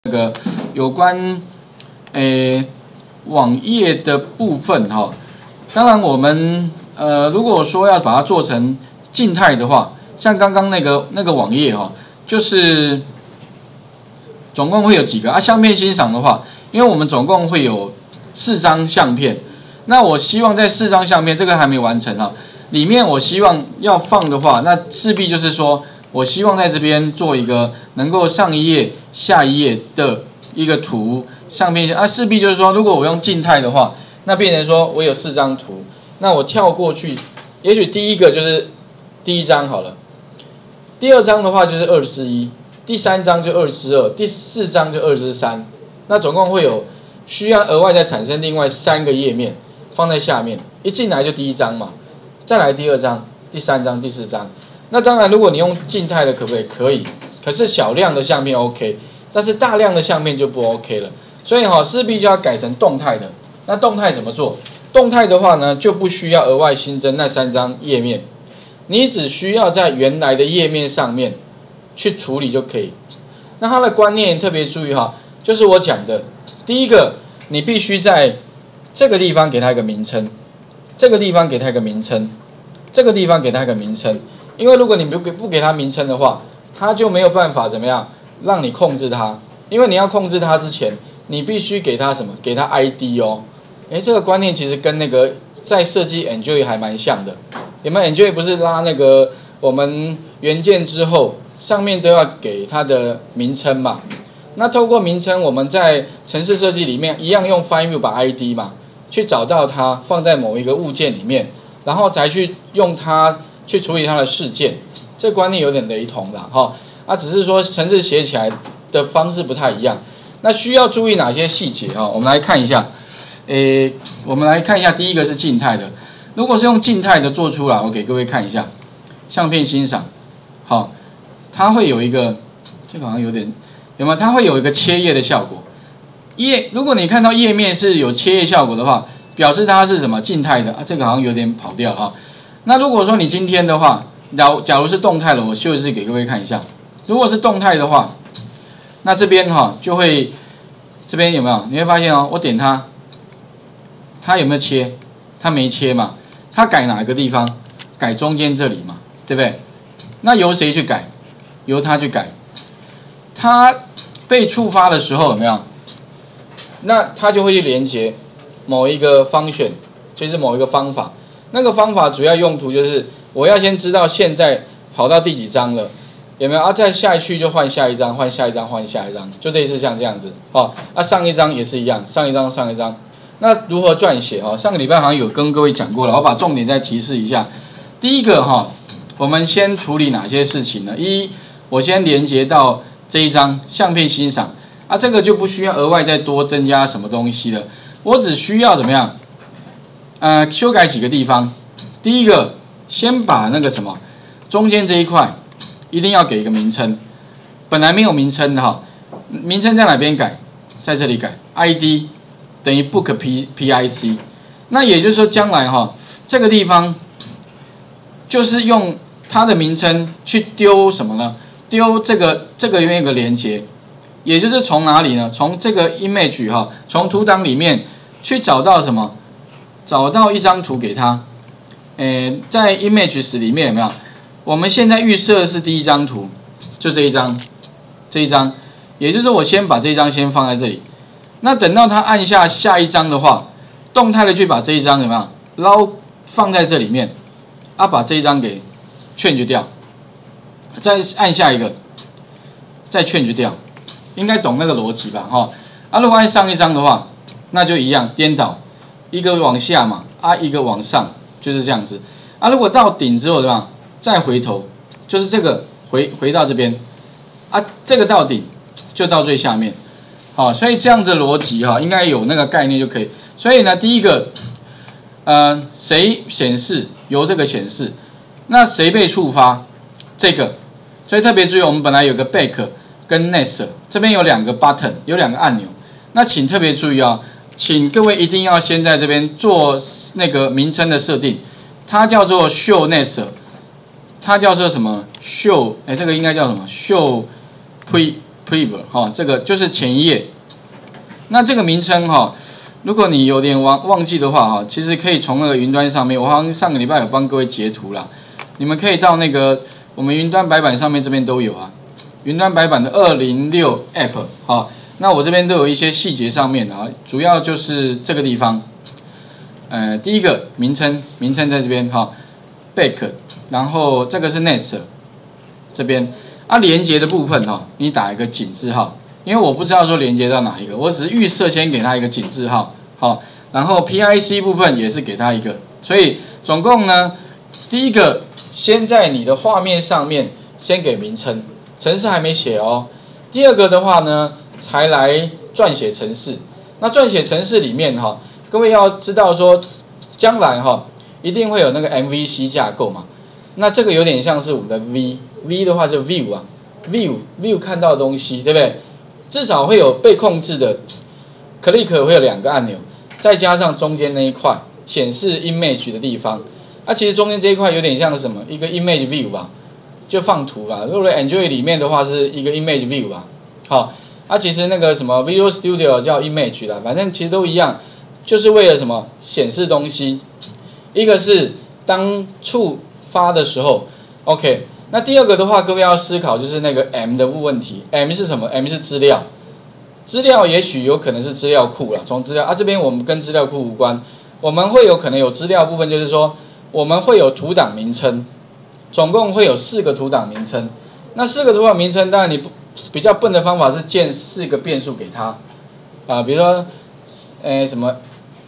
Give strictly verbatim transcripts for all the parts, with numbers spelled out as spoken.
那个有关诶网页的部分哈，当然我们呃如果说要把它做成静态的话，像刚刚那个那个网页哈，就是总共会有几个啊？相片欣赏的话，因为我们总共会有四张相片，那我希望在四张相片这个还没完成哈，里面我希望要放的话，那势必就是说。我希望在这边做一个能够上一页、下一页的一个图相片啊，势必就是说，如果我用静态的话，那变成说我有四张图，那我跳过去，也许第一个就是第一张好了，第二张的话就是二之一，第三张就二之二，第四张就二之三，那总共会有需要额外再产生另外三个页面放在下面，一进来就第一张嘛，再来第二张、第三张、第四张。那当然，如果你用静态的，可不可以？可以。可是小量的相片 OK， 但是大量的相片就不 OK 了。所以哈、哦，势必就要改成动态的。那动态怎么做？动态的话呢，就不需要额外新增那三张页面，你只需要在原来的页面上面去处理就可以。那它的观念特别注意哈，就是我讲的，第一个，你必须在这个地方给它一个名称，这个地方给它一个名称，这个地方给它一个名称。因为如果你不给不给它名称的话，它就没有办法怎么样让你控制它。因为你要控制它之前，你必须给它什么？给它 I D 哦。哎，这个观念其实跟那个在设计 Enjoy 还蛮像的。有没有 Enjoy 不是拉那个我们元件之后，上面都要给它的名称嘛？那透过名称，我们在程式设计里面一样用 Find View 把 I D 嘛，去找到它放在某一个物件里面，然后才去用它。去处理它的事件，这个观念有点雷同啦，哈，啊，只是说程式写起来的方式不太一样。那需要注意哪些细节啊？我们来看一下，诶，我们来看一下，第一个是静态的，如果是用静态的做出来，我给各位看一下，相片欣赏，好，它会有一个，这个好像有点，有没有？它会有一个切页的效果。页，如果你看到页面是有切页效果的话，表示它是什么静态的啊？这个好像有点跑掉啊。那如果说你今天的话，假假如是动态的，我秀一次给各位看一下。如果是动态的话，那这边哈就会，这边有没有？你会发现哦，我点它，它有没有切？它没切嘛。它改哪个地方？改中间这里嘛，对不对？那由谁去改？由它去改。它被触发的时候有没有？那它就会去连接某一个function，就是某一个方法。那个方法主要用途就是我要先知道现在跑到第几章了，有没有啊？再下去就换下一章，换下一章，换下一章，就类似像这样子。哦，啊上一章也是一样，上一章上一章。那如何撰写？哦，上个礼拜好像有跟各位讲过了，我把重点再提示一下。第一个哈、哦，我们先处理哪些事情呢？一，我先连接到这一章相片欣赏啊，这个就不需要额外再多增加什么东西了，我只需要怎么样？呃，修改几个地方。第一个，先把那个什么中间这一块一定要给一个名称，本来没有名称的哈，名称在哪边改？在这里改 ，I D 等于 book P P I C。那也就是说，将来哈这个地方就是用它的名称去丢什么呢？丢这个这个有一个连接，也就是从哪里呢？从这个 image 哈，从图档里面去找到什么？找到一张图给他，诶，在 images 里面有没有？我们现在预设的是第一张图，就这一张，这一张，也就是我先把这一张先放在这里。那等到他按下下一张的话，动态的去把这一张有没有捞放在这里面，啊，把这一张给change掉，再按下一个，再change掉，应该懂那个逻辑吧？哈，啊，如果按上一张的话，那就一样颠倒。一个往下嘛，啊，一个往上，就是这样子。啊，如果到顶之后，对吧？再回头，就是这个回回到这边，啊，这个到顶就到最下面，好，所以这样子逻辑哈，应该有那个概念就可以。所以呢，第一个，呃，谁显示由这个显示，那谁被触发这个，所以特别注意，我们本来有个 back 跟 next， 这边有两个 button， 有两个按钮，那请特别注意啊。请各位一定要先在这边做那个名称的设定，它叫做 show next， 它叫做什么 show？ 哎，这个应该叫什么 show pre Preview 哈、哦，这个就是前一页。那这个名称哈、哦，如果你有点忘忘记的话哈，其实可以从那个云端上面，我好像上个礼拜有帮各位截图啦，你们可以到那个我们云端白板上面这边都有啊，云端白板的二零六 App 哈、哦，那我这边都有一些细节上面啊，主要就是这个地方，呃，第一个名称名称在这边哈、哦、，Back， 然后这个是 Nest 这边啊，连接的部分哈、哦，你打一个井字号。因为我不知道说连接到哪一个，我只是预设先给他一个井字号，好，然后 P I C 部分也是给他一个，所以总共呢，第一个先在你的画面上面先给名称，程式还没写哦。第二个的话呢，才来撰写程式。那撰写程式里面哈，各位要知道说，将来哈一定会有那个 M V C 架构嘛，那这个有点像是我们的 V，V 的话就 View 啊 ，View View 看到的东西，对不对？至少会有被控制的 click 会有两个按钮，再加上中间那一块显示 image 的地方。啊，其实中间这一块有点像什么？一个 image view 吧，就放图吧。如果 Android 里面的话是一个 image view 吧。好，啊，其实那个什么 Visual Studio 叫 image 啦，反正其实都一样，就是为了什么显示东西。一个是当触发的时候 ，OK。那第二个的话，各位要思考就是那个 M 的问题。M 是什么 ？M 是资料，资料也许有可能是资料库啦。从资料啊这边我们跟资料库无关，我们会有可能有资料部分，就是说我们会有图档名称，总共会有四个图档名称。那四个图档名称，当然你不比较笨的方法是建四个变数给它啊，比如说，诶什么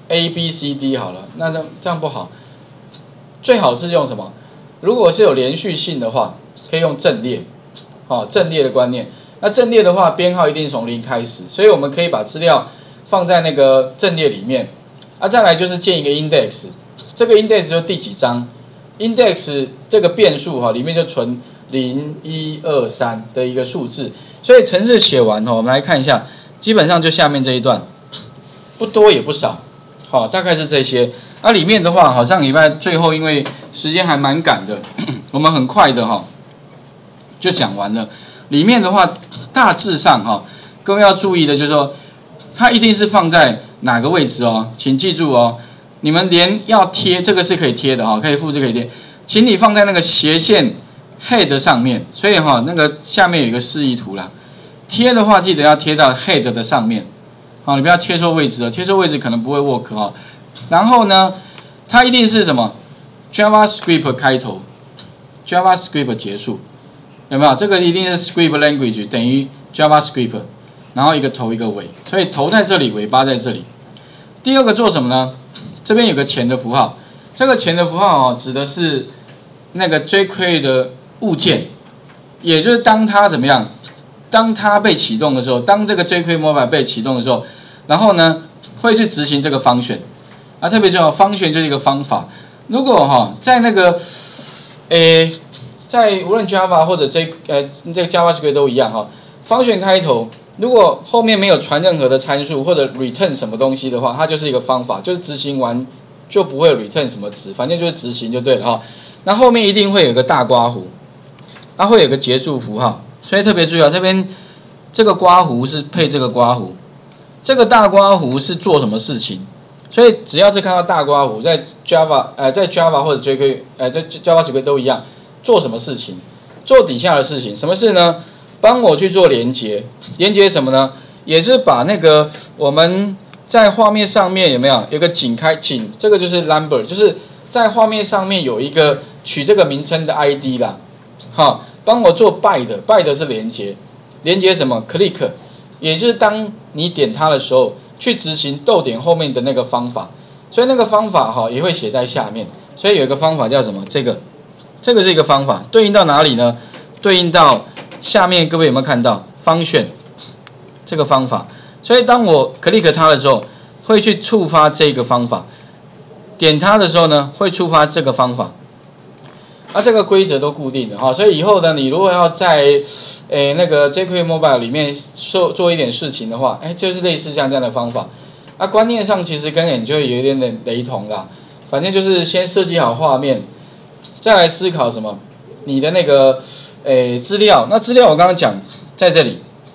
A、B、C、D 好了，那这样不好，最好是用什么？如果是有连续性的话，可以用阵列，好、哦，阵列的观念。那阵列的话，编号一定从零开始，所以我们可以把资料放在那个阵列里面。啊，再来就是建一个 index， 这个 index 就第几章 ，index 这个变数哈、哦，里面就存零、一、二、三的一个数字。所以程式写完哈、哦，我们来看一下，基本上就下面这一段，不多也不少，好、哦，大概是这些。那、啊、里面的话，好上礼拜最后因为时间还蛮赶的，我们很快的哈、哦、就讲完了。里面的话，大致上哈、哦，各位要注意的就是说，它一定是放在哪个位置哦，请记住哦，你们连要贴这个是可以贴的哈、哦，可以复制可以贴，请你放在那个斜线 head 上面。所以哈、哦，那个下面有一个示意图啦，贴的话记得要贴到 head 的上面，好、哦，你不要贴错位置哦，贴错位置可能不会 work 哈、哦。然后呢，它一定是什么 JavaScript 开头 ，JavaScript 结束，有没有？这个一定是 Script Language 等于 JavaScript， 然后一个头一个尾，所以头在这里，尾巴在这里。第二个做什么呢？这边有个前的符号，这个前的符号哦，指的是那个 jQuery 的物件，也就是当它怎么样，当它被启动的时候，当这个 jQuery Mobile 被启动的时候，然后呢会去执行这个function。啊，特别重要，方旋就是一个方法。如果哈、哦、在那个，诶，在无论 Java 或者这呃这个 JavaScript 都一样哈、哦，方旋开头，如果后面没有传任何的参数或者 return 什么东西的话，它就是一个方法，就是执行完就不会 return 什么值，反正就是执行就对了哈、哦。那后面一定会有个大括弧，它会有个结束符号，所以特别注意啊，这边这个括弧是配这个括弧，这个大括弧是做什么事情？所以只要是看到大括弧，在 Java 呃在 Java 或者 jQuery 呃在 JavaScript 都一样，做什么事情？做底下的事情，什么事呢？帮我去做连接，连接什么呢？也是把那个我们在画面上面有没有有个井开井，这个就是 number， 就是在画面上面有一个取这个名称的 I D 啦，好，帮我做 bind，bind 是连接，连接什么 ？click， 也就是当你点它的时候。去执行逗点后面的那个方法，所以那个方法哈也会写在下面。所以有一个方法叫什么？这个，这个是一个方法，对应到哪里呢？对应到下面，各位有没有看到function这个方法？所以当我 click 它的时候，会去触发这个方法；点它的时候呢，会触发这个方法。啊，这个规则都固定的哈，所以以后呢，你如果要在诶那个 jQuery Mobile 里面做做一点事情的话，哎，就是类似像这样的方法。啊，观念上其实跟 Android 有一点点雷同啦，反正就是先设计好画面，再来思考什么你的那个诶资料。那资料我刚刚讲在这里，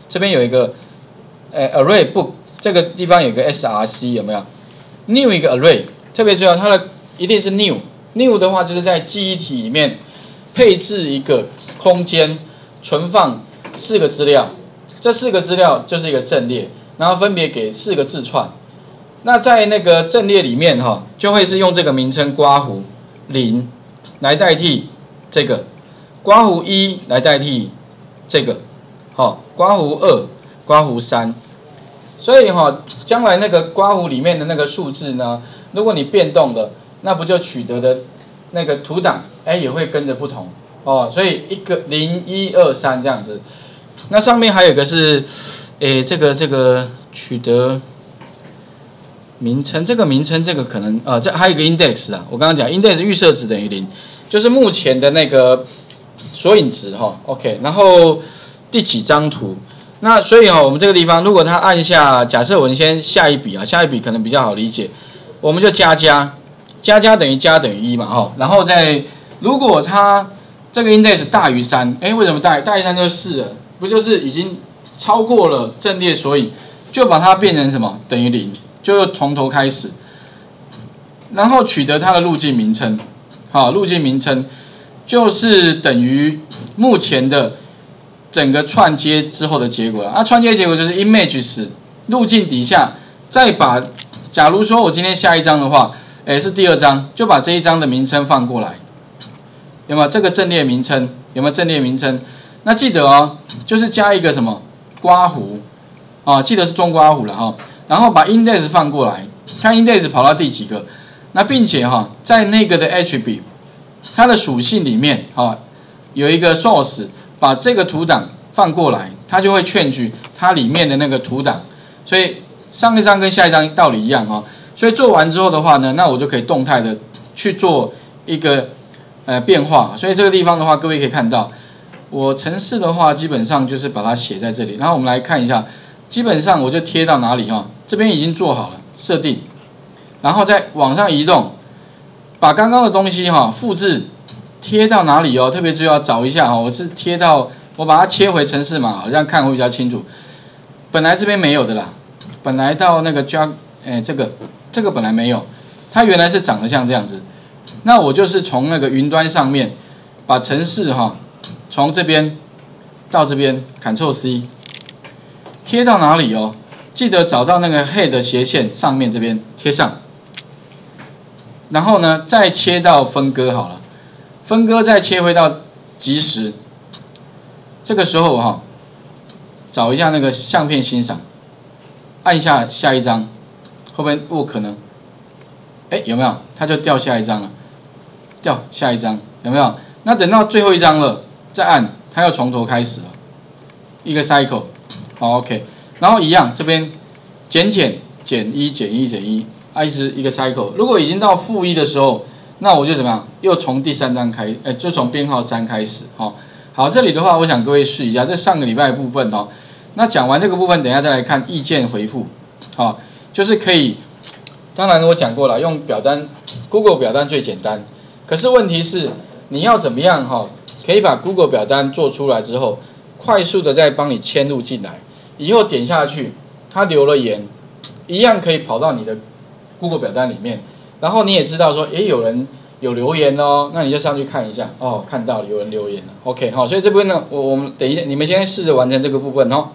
这边有一个，呃 array book 这个地方有个 src 有没有 ？new 一个 array， 特别重要，它的一定是 new。new 的话就是在记忆体里面配置一个空间，存放四个资料，这四个资料就是一个阵列，然后分别给四个字串。那在那个阵列里面哈，就会是用这个名称刮胡零来代替这个，刮胡一来代替这个，好，刮胡二、刮胡三。所以哈，将来那个刮胡里面的那个数字呢，如果你变动了，那不就取得的那个图档，哎，也会跟着不同哦。所以一个零一二三这样子。那上面还有一个是，诶，这个这个取得名称，这个名称这个可能呃，这还有一个 index 啊。我刚刚讲 index 预设值等于零，就是目前的那个索引值哈、哦。OK， 然后第几张图？那所以哈、哦，我们这个地方如果他按下，假设我们先下一笔啊，下一笔可能比较好理解，我们就加加。加加等于加等于一嘛，哈，然后再如果它这个 index 大于三，哎，为什么大于大于三就是四了？不就是已经超过了阵列索引，就把它变成什么等于零，就从头开始，然后取得它的路径名称，好，路径名称就是等于目前的整个串接之后的结果了。啊，串接结果就是 images 路径底下再把，假如说我今天下一章的话。哎，是第二章，就把这一章的名称放过来，有没有这个阵列名称？有没有阵列名称？那记得哦，就是加一个什么刮胡啊，记得是中刮胡了哈、哦。然后把 index 放过来，看 index 跑到第几个。那并且哈、哦，在那个的 attribute 它的属性里面啊、哦，有一个 source， 把这个图档放过来，它就会劝取它里面的那个图档。所以上一章跟下一章道理一样哈、哦。所以做完之后的话呢，那我就可以动态的去做一个呃变化。所以这个地方的话，各位可以看到，我程式的话基本上就是把它写在这里。然后我们来看一下，基本上我就贴到哪里哈？这边已经做好了设定，然后再往上移动，把刚刚的东西哈复制贴到哪里哦？特别是要找一下哈，我是贴到我把它切回程式码，这样看会比较清楚。本来这边没有的啦，本来到那个 Java 哎这个。这个本来没有，它原来是长得像这样子。那我就是从那个云端上面把程式哈，从这边到这边 Ctrl C 贴到哪里哦？记得找到那个 head 斜线上面这边贴上，然后呢再切到分割好了，分割再切回到即时。这个时候哈，找一下那个相片欣赏，按下下一张。会不会不可能？哎，有没有？它就掉下一张了，掉下一张，有没有？那等到最后一张了，再按，它又从头开始了，一个 cycle， 好 ，OK， 然后一样，这边减减减一减一减一，啊，一直一个 cycle。如果已经到负一的时候，那我就怎么样？又从第三张开，哎，就从编号三开始，哦，好，这里的话，我想各位试一下，这上个礼拜的部分哦。那讲完这个部分，等一下再来看意见回复，好、哦。就是可以，当然我讲过了，用表单 ，Google 表单最简单。可是问题是，你要怎么样哈，可以把 Google 表单做出来之后，快速的再帮你嵌入进来，以后点下去，它留了言，一样可以跑到你的 Google 表单里面。然后你也知道说，诶，有人有留言哦，那你就上去看一下，哦，看到有人留言了 ，OK， 好，所以这部分呢，我我们等一下，你们先试着完成这个部分哦。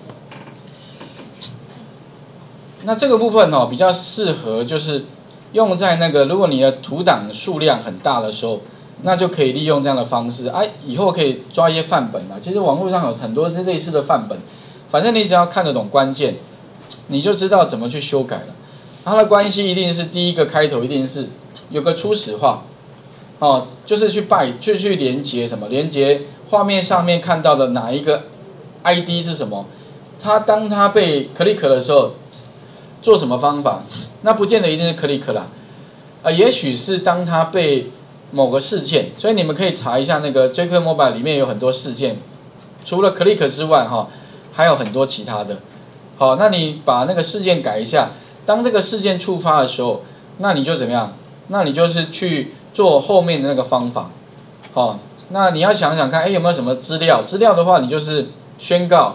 那这个部分哦，比较适合就是用在那个，如果你的图档数量很大的时候，那就可以利用这样的方式。哎、啊，以后可以抓一些范本啊。其实网络上有很多类似的范本，反正你只要看得懂关键，你就知道怎么去修改了。它的关系一定是第一个开头一定是有个初始化，哦，就是去拜就去连接什么，连接画面上面看到的哪一个 I D 是什么，它当它被 click 的时候。做什么方法？那不见得一定是 click 啦，呃，也许是当它被某个事件，所以你们可以查一下那个 J Q Mobile 里面有很多事件，除了 click 之外，哈，还有很多其他的。好，那你把那个事件改一下，当这个事件触发的时候，那你就怎么样？那你就是去做后面的那个方法。好，那你要想想看，哎，有没有什么资料？资料的话，你就是宣告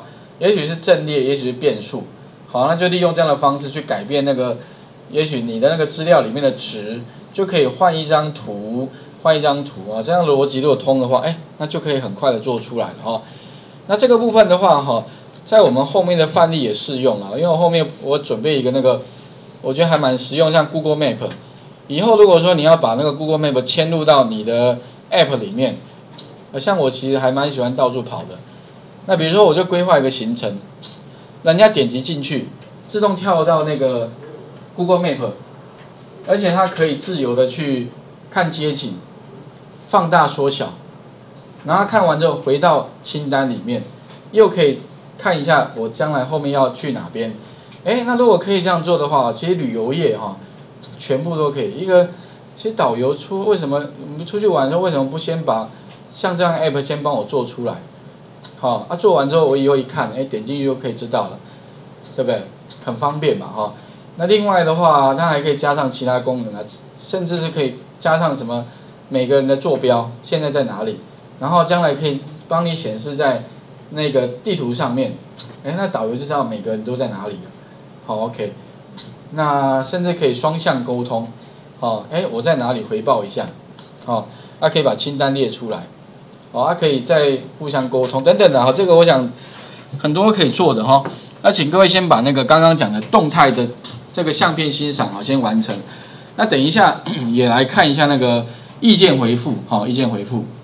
也许是阵列，也许是变数，好，那就利用这样的方式去改变那个，也许你的那个资料里面的值，就可以换一张图，换一张图啊，这样逻辑如果通的话，哎，那就可以很快的做出来了哈。那这个部分的话哈，在我们后面的范例也适用了，因为我后面我准备一个那个，我觉得还蛮实用，像 Google Map， 以后如果说你要把那个 Google Map 嵌入到你的 App 里面，像我其实还蛮喜欢到处跑的。那比如说我就规划一个行程，人家点击进去，自动跳到那个 Google Map， 而且它可以自由的去看街景，放大缩小，然后看完之后回到清单里面，又可以看一下我将来后面要去哪边。哎，那如果可以这样做的话，其实旅游业哈，全部都可以。一个其实导游出为什么我们出去玩的时候为什么不先把像这样的 app 先帮我做出来？好，啊做完之后我以后一看，哎点进去就可以知道了，对不对？很方便嘛哈。那另外的话，它还可以加上其他功能啊，甚至是可以加上什么每个人的坐标现在在哪里，然后将来可以帮你显示在那个地图上面，哎，那导游就知道每个人都在哪里了。好 ，OK， 那甚至可以双向沟通，好，哎，我在哪里回报一下，好，那可以把清单列出来，好，它可以再互相沟通等等的，好，这个我想很多可以做的哈。那请各位先把那个刚刚讲的动态的这个相片欣赏好先完成，那等一下也来看一下那个意见回复，好，意见回复。